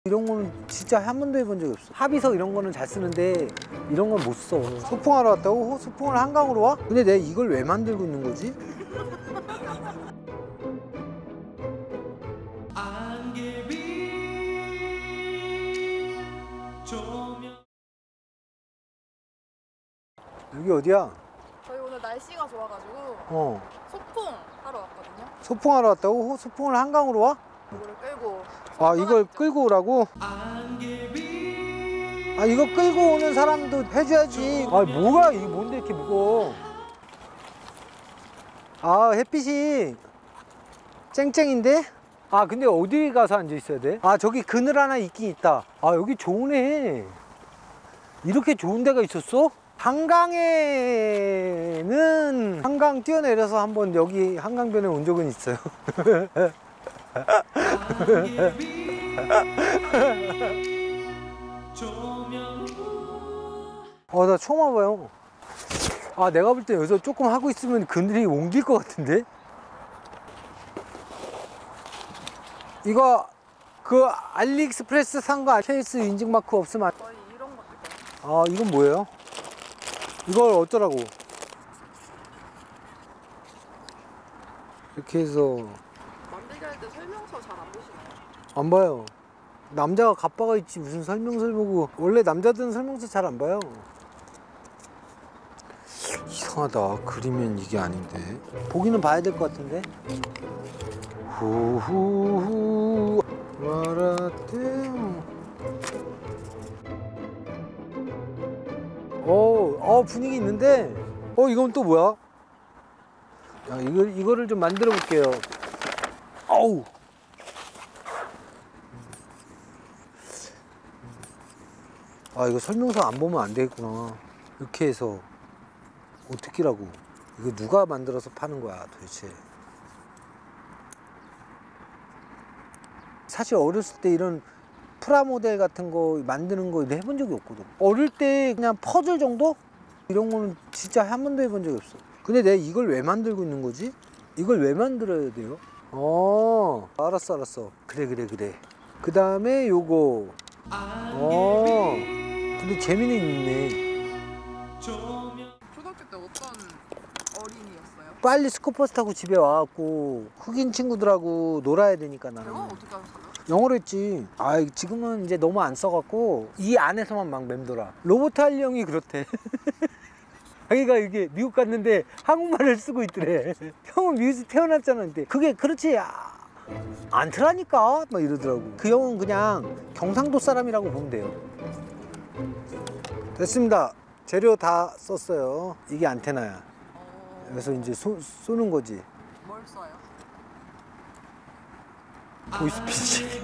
이런 거는 진짜 한 번도 해본 적이 없어. 합의서 이런 거는 잘 쓰는데 이런 건 못 써. 소풍하러 왔다고? 소풍을 한강으로 와? 근데 내가 이걸 왜 만들고 있는 거지? 여기 어디야? 저희 오늘 날씨가 좋아가지고 소풍 하러 왔거든요. 소풍하러 왔다고? 소풍을 한강으로 와? 이거를 끌고. 아, 이걸 끌고 오라고? 아, 이거 끌고 오는 사람도 해줘야지. 아, 뭐야, 이게 뭔데 이렇게 무거워. 아, 햇빛이 쨍쨍인데? 아, 근데 어디 가서 앉아 있어야 돼? 아, 저기 그늘 하나 있긴 있다. 아, 여기 좋네. 이렇게 좋은 데가 있었어? 한강에는 한강 뛰어내려서 한번 여기 한강변에 온 적은 있어요. 나 처음 와봐요. 아, 내가 볼 때 여기서 조금 하고 있으면 그늘이 옮길 것 같은데? 이거 그 알리익스프레스 산 거 케이스 인증 마크 없으면 거의 이런 것들. 아, 이건 뭐예요? 이걸 어쩌라고? 이렇게 해서 만들기 할 때 설명서 잘 안 보시나요? 안 봐요. 남자가 갑바가 있지 무슨 설명서를 보고. 원래 남자들은 설명서 잘 안 봐요. 이상하다. 그리면 이게 아닌데. 보기는 봐야 될 것 같은데. 후후후 말아대요. 분위기 있는데. 이건 또 뭐야? 야, 이거를 좀 만들어 볼게요. 어우. 아, 이거 설명서 안 보면 안 되겠구나. 이렇게 해서 어떻게라고? 이거 누가 만들어서 파는 거야 도대체? 사실 어렸을 때 이런 프라모델 같은 거 만드는 거 해본 적이 없거든. 어릴 때 그냥 퍼즐 정도? 이런 거는 진짜 한 번도 해본 적이 없어. 근데 내가 이걸 왜 만들고 있는 거지? 이걸 왜 만들어야 돼요? 알았어. 그래. 그 다음에 요거. 근데 재미는 있네. 초등학교 때 어떤 어린이였어요? 빨리 스쿠버스 타고 집에 와갖고 흑인 친구들하고 놀아야 되니까 나는. 영어 어떻게 하셨어요? 영어로 했지. 아, 지금은 이제 너무 안 써갖고 이 안에서만 막 맴돌아. 로버트 할리 형이 그렇대. 자기가 이게 미국 갔는데 한국말을 쓰고 있더래. 형은 미국에서 태어났잖아. 근데 그게 그렇지 않더라니까 막 이러더라고. 그 형은 그냥 경상도 사람이라고 보면 돼요. 됐습니다. 재료 다 썼어요. 이게 안테나야. 그래서 이제 쏘는 거지. 뭘 써요? 보이스피치.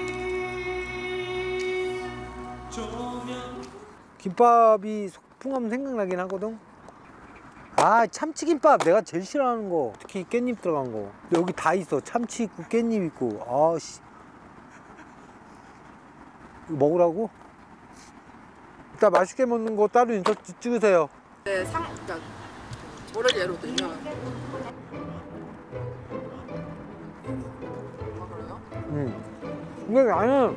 김밥이 소풍하면 생각나긴 하거든. 아, 참치김밥 내가 제일 싫어하는 거. 특히 깻잎 들어간 거. 여기 다 있어. 참치 있고 깻잎 있고. 아씨. 이거 먹으라고? 일단 맛있게 먹는 거 따로 인터 찍으세요. 네, 그러니까 뭐를 예로 들면. 그래요? 근데 나는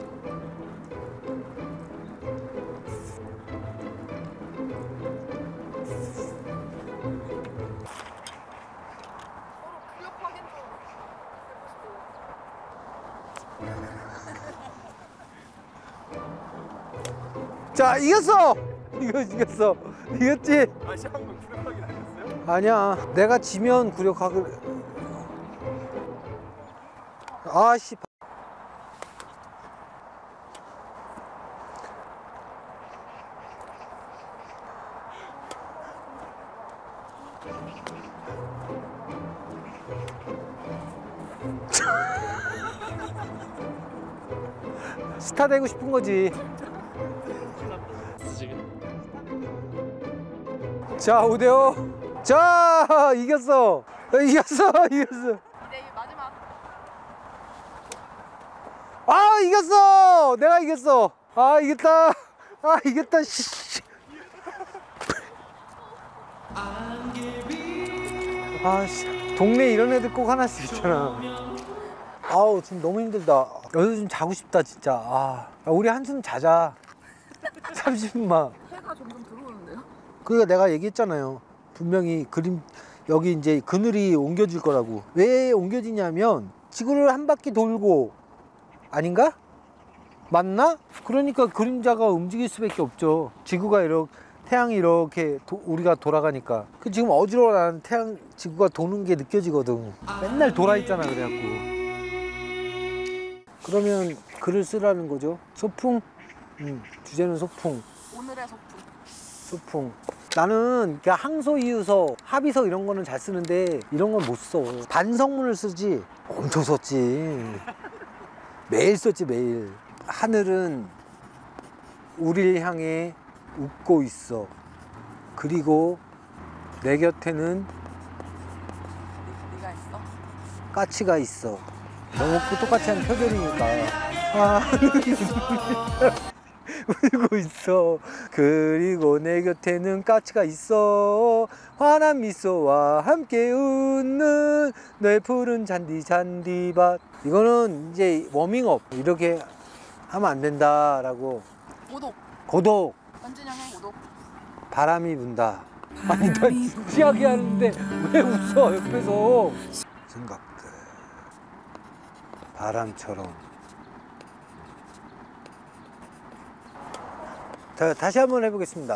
클럽 확인 좀 해보시고. 자, 이겼어! 이겼어. 이겼지? 아, 시작한 건 구력 확인 아니었어요? 아니야. 내가 지면 구력하고. 아씨. 스타 되고 싶은 거지. 자, 5대5. 자, 이겼어. 이겼어. 이제 마지막. 아, 이겼어. 내가 이겼어. 아, 이겼다. 아, 이겼다. 씨. 아, 씨. 동네 이런 애들 꼭 하나씩 있잖아. 아우 지금 너무 힘들다. 여기서 좀 자고 싶다 진짜. 우리 한숨 자자. 30분만. 해가 점점 들어오는데요? 그러니까 내가 얘기했잖아요. 분명히 그림 여기 이제 그늘이 옮겨질 거라고. 왜 옮겨지냐면 지구를 한 바퀴 돌고 아닌가? 맞나? 그러니까 그림자가 움직일 수밖에 없죠. 지구가 이렇게 태양이 이렇게 우리가 돌아가니까. 그 지금 어지러워하는 태양 지구가 도는 게 느껴지거든. 맨날 돌아 있잖아 그래갖고. 그러면 글을 쓰라는 거죠. 소풍? 주제는 소풍. 오늘의 소풍. 소풍. 나는 그냥 항소, 이유서, 합의서 이런 거는 잘 쓰는데 이런 건 못 써. 반성문을 쓰지. 엄청 썼지. 매일 썼지 매일. 하늘은 우리를 향해 웃고 있어. 그리고 내 곁에는 네가 있어? 까치가 있어. 너무 똑같이 하는 표절이니까. 울고 있어. 그리고 내 곁에는 까치가 있어. 환한 미소와 함께 웃는 내 푸른 잔디밭. 이거는 이제 워밍업. 이렇게 하면 안 된다라고. 고독. 현진영 형 고독. 바람이 분다. 아니 나 진지하게 하는데 왜 웃어 옆에서. 생각들 바람처럼. 자, 다시 한번 해보겠습니다.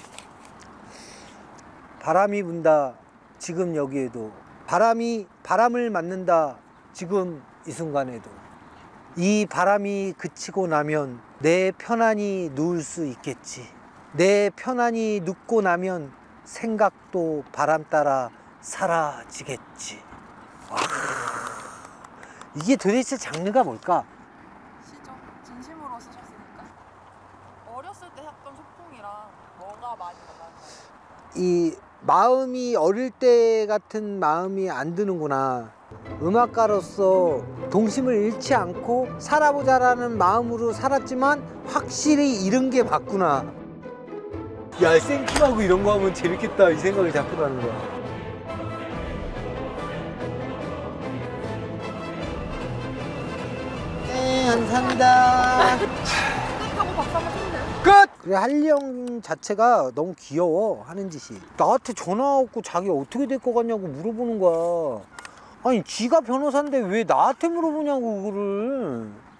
바람이 분다 지금 여기에도. 바람을 맞는다 지금 이 순간에도. 이 바람이 그치고 나면 내 편안히 누울 수 있겠지. 내 편안히 눕고 나면 생각도 바람 따라 사라지겠지. 와, 이게 도대체 장르가 뭘까? 시죠. 진심으로 쓰셨으니까. 어렸을 때 했던 소풍이랑 뭐가 많이 달라요? 이 마음이 어릴 때 같은 마음이 안 드는구나. 음악가로서 동심을 잃지 않고 살아보자라는 마음으로 살았지만 확실히 잃은 게 맞구나. 야, 생킹하고 이런 거 하면 재밌겠다 이 생각이 자꾸 나는 거야. 네, 감사합니다. 끝하고 박수 한번 쳐주세요. 끝! 그래, 할리 형 자체가 너무 귀여워, 하는 짓이. 나한테 전화 왔고 자기 어떻게 될 것 같냐고 물어보는 거야. 아니, 지가 변호사인데 왜 나한테 물어보냐고, 그거를.